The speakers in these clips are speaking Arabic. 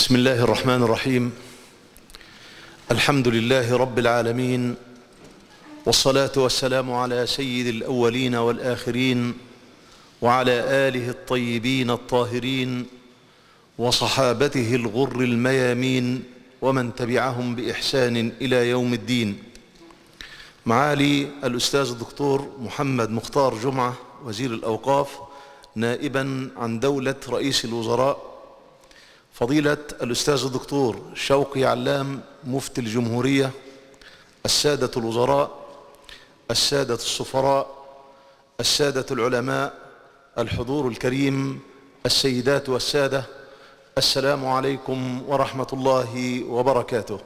بسم الله الرحمن الرحيم. الحمد لله رب العالمين، والصلاة والسلام على سيد الأولين والآخرين وعلى آله الطيبين الطاهرين وصحابته الغر الميامين ومن تبعهم بإحسان إلى يوم الدين. معالي الأستاذ الدكتور محمد مختار جمعة وزير الأوقاف نائبا عن دولة رئيس الوزراء، فضيلة الأستاذ الدكتور شوقي علام مفتي الجمهورية، السادة الوزراء، السادة السفراء، السادة العلماء، الحضور الكريم، السيدات والسادة، السلام عليكم ورحمة الله وبركاته.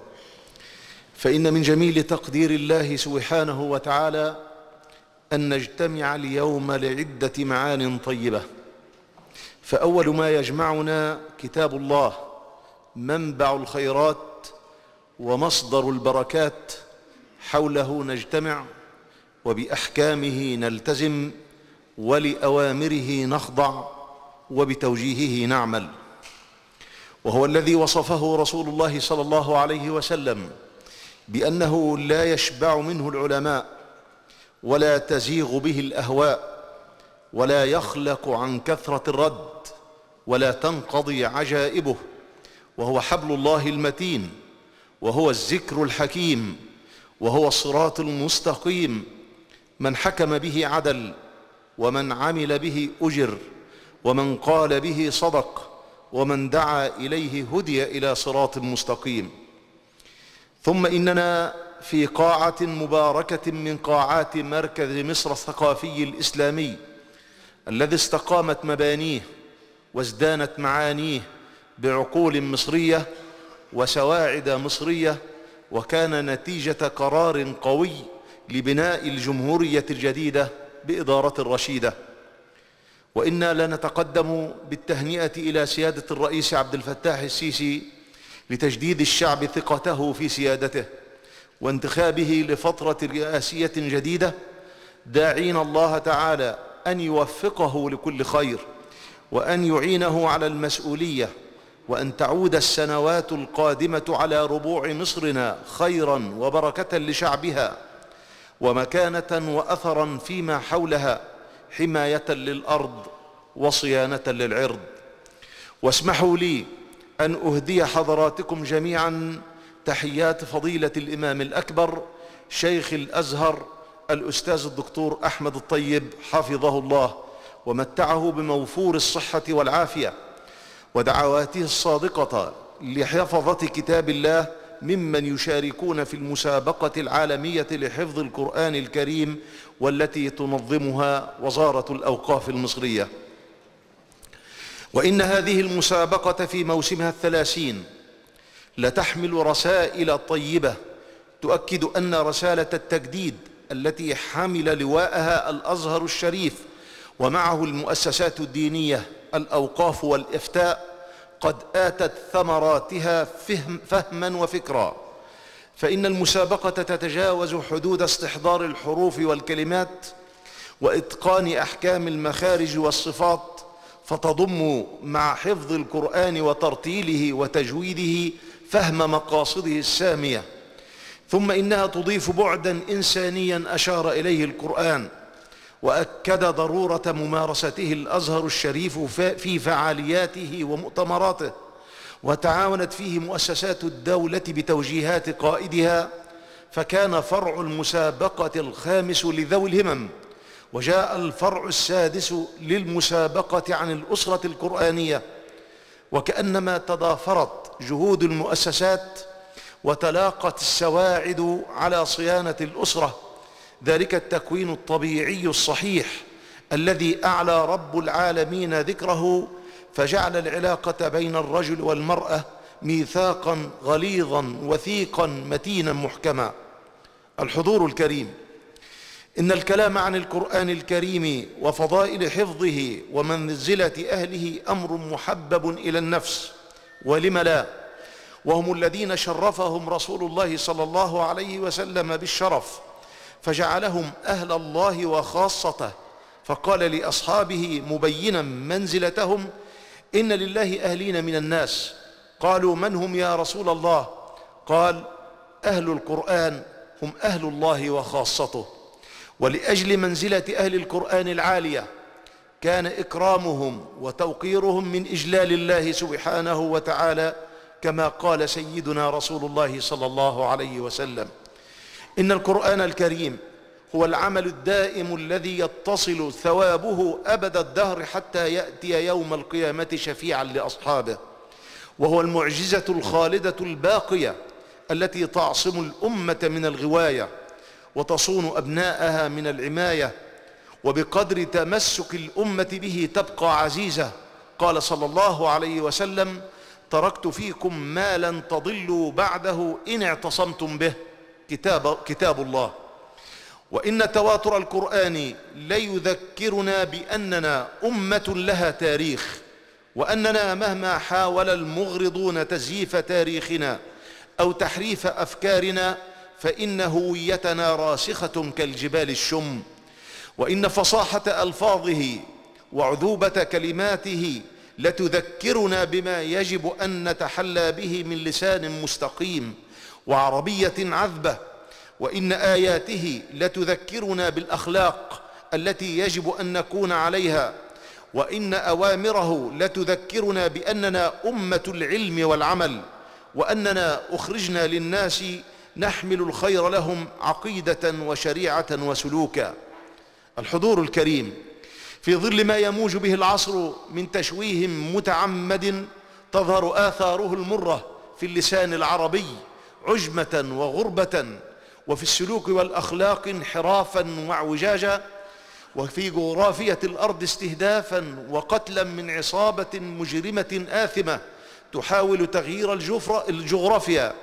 فإن من جميل تقدير الله سبحانه وتعالى أن نجتمع اليوم لعدة معان طيبة. فأول ما يجمعنا كتاب الله، منبع الخيرات ومصدر البركات، حوله نجتمع وبأحكامه نلتزم ولأوامره نخضع وبتوجيهه نعمل. وهو الذي وصفه رسول الله صلى الله عليه وسلم بأنه لا يشبع منه العلماء ولا تزيغ به الأهواء ولا يخلق عن كثرة الرد ولا تنقضي عجائبه، وهو حبل الله المتين، وهو الذكر الحكيم، وهو الصراط المستقيم. من حكم به عدل، ومن عمل به أجر، ومن قال به صدق، ومن دعا إليه هدي إلى صراط مستقيم. ثم إننا في قاعة مباركة من قاعات مركز مصر الثقافي الإسلامي الذي استقامت مبانيه وازدانت معانيه بعقول مصرية وسواعد مصرية، وكان نتيجة قرار قوي لبناء الجمهورية الجديدة بإدارة رشيدة. وإنا لنتقدم بالتهنئة إلى سيادة الرئيس عبد الفتاح السيسي لتجديد الشعب ثقته في سيادته وانتخابه لفترة رئاسية جديدة، داعين الله تعالى أن يوفقه لكل خير، وأن يعينه على المسؤولية، وأن تعود السنوات القادمة على ربوع مصرنا خيرا وبركة لشعبها، ومكانة وأثرا فيما حولها، حماية للأرض وصيانة للعرض. واسمحوا لي أن أهدي حضراتكم جميعا تحيات فضيلة الإمام الأكبر شيخ الأزهر الأستاذ الدكتور أحمد الطيب حفظه الله ومتعه بموفور الصحة والعافية، ودعواته الصادقة لحفظة كتاب الله ممن يشاركون في المسابقة العالمية لحفظ القرآن الكريم والتي تنظمها وزارة الأوقاف المصرية. وإن هذه المسابقة في موسمها ال30 لتحمل رسائل طيبة تؤكد أن رسالة التجديد التي حمل لواءها الأزهر الشريف ومعه المؤسسات الدينية، الأوقاف والإفتاء، قد آتت ثمراتها فهما وفكرا. فإن المسابقة تتجاوز حدود استحضار الحروف والكلمات وإتقان أحكام المخارج والصفات، فتضم مع حفظ القرآن وترتيله وتجويده فهم مقاصده السامية. ثم إنها تضيف بعدا إنسانيا أشار إليه القرآن، وأكد ضرورة ممارسته الأزهر الشريف في فعالياته ومؤتمراته، وتعاونت فيه مؤسسات الدولة بتوجيهات قائدها، فكان فرع المسابقة الخامس لذوي الهمم، وجاء الفرع السادس للمسابقة عن الأسرة القرآنية. وكأنما تضافرت جهود المؤسسات وتلاقت السواعد على صيانة الأسرة، ذلك التكوين الطبيعي الصحيح الذي أعلى رب العالمين ذكره، فجعل العلاقة بين الرجل والمرأة ميثاقا غليظا وثيقا متينا محكما. الحضور الكريم، إن الكلام عن القرآن الكريم وفضائل حفظه ومنزلة أهله أمر محبب إلى النفس، ولم لا، وهم الذين شرفهم رسول الله صلى الله عليه وسلم بالشرف، فجعلهم أهل الله وخاصته، فقال لأصحابه مبينا منزلتهم: إن لله أهلين من الناس قالوا: من هم يا رسول الله؟ قال: أهل القرآن هم أهل الله وخاصته. ولأجل منزلة أهل القرآن العالية كان إكرامهم وتوقيرهم من إجلال الله سبحانه وتعالى، كما قال سيدنا رسول الله صلى الله عليه وسلم: إن القرآن الكريم هو العمل الدائم الذي يتصل ثوابه أبد الدهر حتى يأتي يوم القيامة شفيعا لأصحابه، وهو المعجزة الخالدة الباقية التي تعصم الأمة من الغواية وتصون أبناءها من العماية، وبقدر تمسك الأمة به تبقى عزيزة. قال صلى الله عليه وسلم: تركت فيكم ما لن تضلوا بعده إن اعتصمتم به، كتاب الله. وإن تواتر القرآن ليذكرنا بأننا أمة لها تاريخ، وأننا مهما حاول المغرضون تزييف تاريخنا أو تحريف أفكارنا فإن هويتنا راسخة كالجبال الشم، وإن فصاحة ألفاظه وعذوبة كلماته لتذكرنا بما يجب أن نتحلى به من لسان مستقيم وعربية عذبة، وإن آياته لتذكرنا بالأخلاق التي يجب أن نكون عليها، وإن أوامره لتذكرنا بأننا أمة العلم والعمل، وأننا أخرجنا للناس نحمل الخير لهم عقيدة وشريعة وسلوكا. الحضور الكريم، في ظل ما يموج به العصر من تشويه متعمد تظهر آثاره المرة في اللسان العربي عجمة وغربة، وفي السلوك والأخلاق انحرافا واعوجاجا، وفي جغرافية الأرض استهدافا وقتلا من عصابة مجرمة آثمة تحاول تغيير الجغرافيا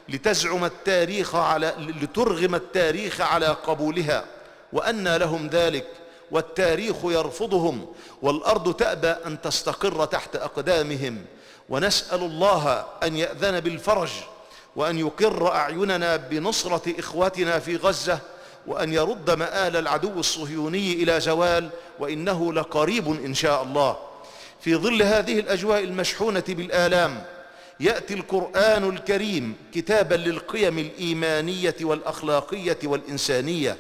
لترغم التاريخ على قبولها، وأنى لهم ذلك والتاريخ يرفضهم والأرض تأبى أن تستقر تحت أقدامهم. ونسأل الله أن يأذن بالفرج، وأن يقر أعيننا بنصرة إخوتنا في غزة، وأن يرد مآل العدو الصهيوني إلى زوال، وإنه لقريب إن شاء الله. في ظل هذه الأجواء المشحونة بالآلام يأتي القرآن الكريم كتابا للقيم الإيمانية والأخلاقية والإنسانية،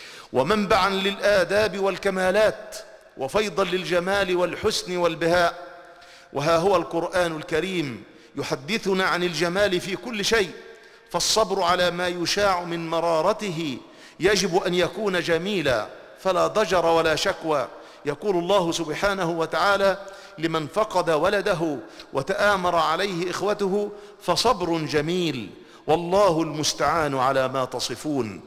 ومنبعا للآداب والكمالات، وفيضا للجمال والحسن والبهاء. وها هو القرآن الكريم يحدثنا عن الجمال في كل شيء، فالصبر على ما يشاع من مرارته يجب أن يكون جميلا فلا ضجر ولا شكوى. يقول الله سبحانه وتعالى لمن فقد ولده وتآمر عليه إخوته: فصبر جميل والله المستعان على ما تصفون.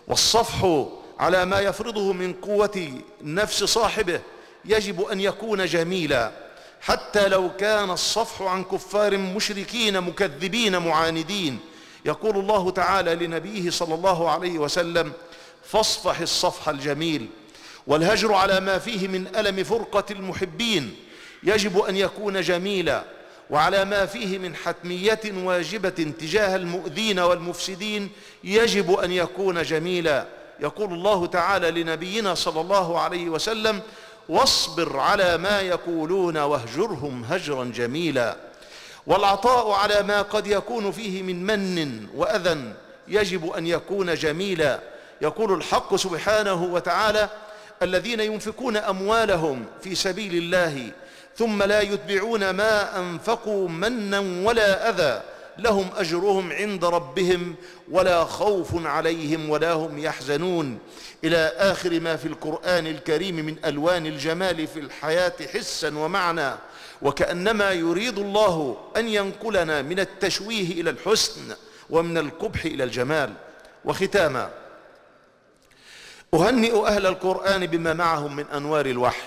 والصفح على ما يفرضه من قوة نفس صاحبه يجب أن يكون جميلا، حتى لو كان الصفح عن كفار مشركين مكذبين معاندين. يقول الله تعالى لنبيه صلى الله عليه وسلم: فاصفح الصفح الجميل. والهجر على ما فيه من ألم فرقة المحبين يجب أن يكون جميلا، وعلى ما فيه من حتمية واجبة تجاه المؤذين والمفسدين يجب أن يكون جميلا. يقول الله تعالى لنبينا صلى الله عليه وسلم: واصبر على ما يقولون واهجرهم هجرا جميلا. والعطاء على ما قد يكون فيه من من وأذى يجب أن يكون جميلا. يقول الحق سبحانه وتعالى: الذين ينفقون أموالهم في سبيل الله ثم لا يتبعون ما أنفقوا منا ولا أذى لهم أجرهم عند ربهم ولا خوف عليهم ولا هم يحزنون، إلى آخر ما في القرآن الكريم من ألوان الجمال في الحياة حسا ومعنى، وكأنما يريد الله أن ينقلنا من التشويه إلى الحسن ومن القبح إلى الجمال. وختاما، أهنئ أهل القرآن بما معهم من أنوار الوحي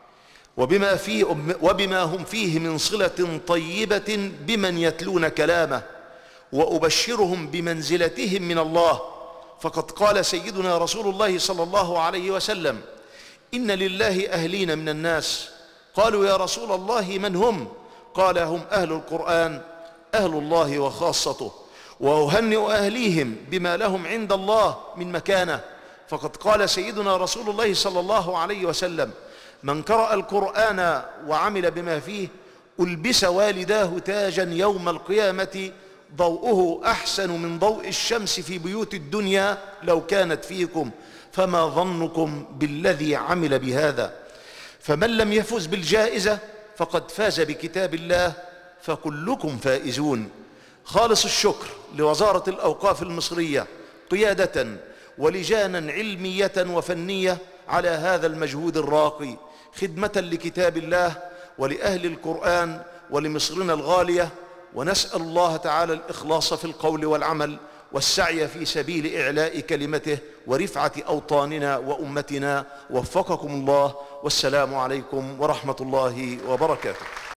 وبما هم فيه من صلة طيبة بمن يتلون كلامه، وأبشرهم بمنزلتهم من الله. فقد قال سيدنا رسول الله صلى الله عليه وسلم: إن لله أهلين من الناس. قالوا: يا رسول الله من هم؟ قال: هم أهل القرآن، أهل الله وخاصته. وأهنئ أهليهم بما لهم عند الله من مكانة. فقد قال سيدنا رسول الله صلى الله عليه وسلم: من قرأ القرآن وعمل بما فيه ألبس والداه تاجا يوم القيامة ضوءه أحسن من ضوء الشمس في بيوت الدنيا لو كانت فيكم، فما ظنكم بالذي عمل بهذا؟ فمن لم يفز بالجائزة فقد فاز بكتاب الله، فكلكم فائزون. خالص الشكر لوزارة الأوقاف المصرية قيادة ولجانا علمية وفنية على هذا المجهود الراقي خدمة لكتاب الله ولأهل القرآن ولمصرنا الغالية. ونسأل الله تعالى الإخلاص في القول والعمل والسعي في سبيل إعلاء كلمته ورفعة أوطاننا وأمتنا. وفقكم الله، والسلام عليكم ورحمة الله وبركاته.